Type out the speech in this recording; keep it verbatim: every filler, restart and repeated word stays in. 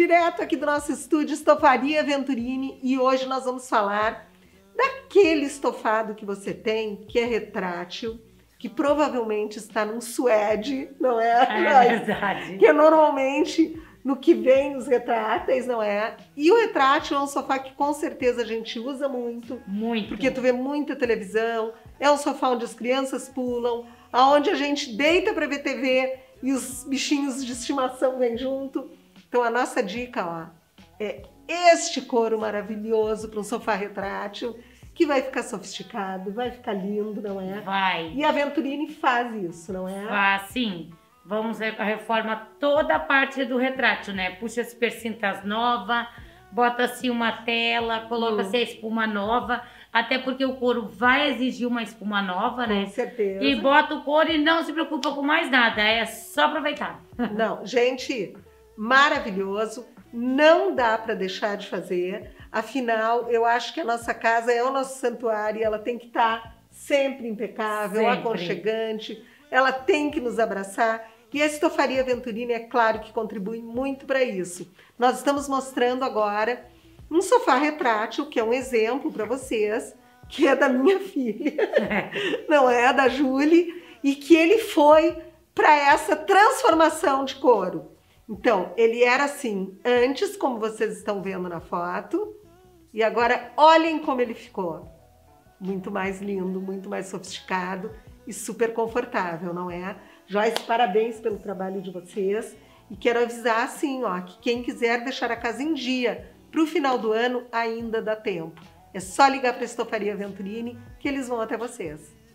direto aqui do nosso estúdio Estofaria Venturini e hoje nós vamos falar daquele estofado que você tem, que é retrátil, que provavelmente está num suede, não é? É verdade. Que é normalmente no que vem os retráteis, não é? E o retrátil é um sofá que com certeza a gente usa muito. Muito. Porque tu vê muita televisão, é um sofá onde as crianças pulam, aonde a gente deita para ver T V e os bichinhos de estimação vêm junto. Então a nossa dica, ó, é este couro maravilhoso para um sofá retrátil, que vai ficar sofisticado, vai ficar lindo, não é? Vai. E a Venturini faz isso, não é? Vai, sim. Vamos a reforma toda a parte do retrátil, né? Puxa as percintas novas, bota-se uma tela, coloca-se Hum. a espuma nova, até porque o couro vai exigir uma espuma nova, né? Com certeza. E bota o couro e não se preocupa com mais nada, é só aproveitar. Não, gente, maravilhoso. Não dá para deixar de fazer. Afinal, eu acho que a nossa casa é o nosso santuário e ela tem que estar sempre impecável, Sempre. aconchegante. Ela tem que nos abraçar. E a Estofaria Venturini, é claro que contribui muito para isso. Nós estamos mostrando agora um sofá retrátil, que é um exemplo para vocês, que é da minha filha, não é? Da Julie, e que ele foi para essa transformação de couro. Então, ele era assim antes, como vocês estão vendo na foto, e agora olhem como ele ficou. Muito mais lindo, muito mais sofisticado e super confortável, não é? Joyce, parabéns pelo trabalho de vocês. E quero avisar assim, ó, que quem quiser deixar a casa em dia para o final do ano ainda dá tempo. É só ligar para a Estofaria Venturini que eles vão até vocês.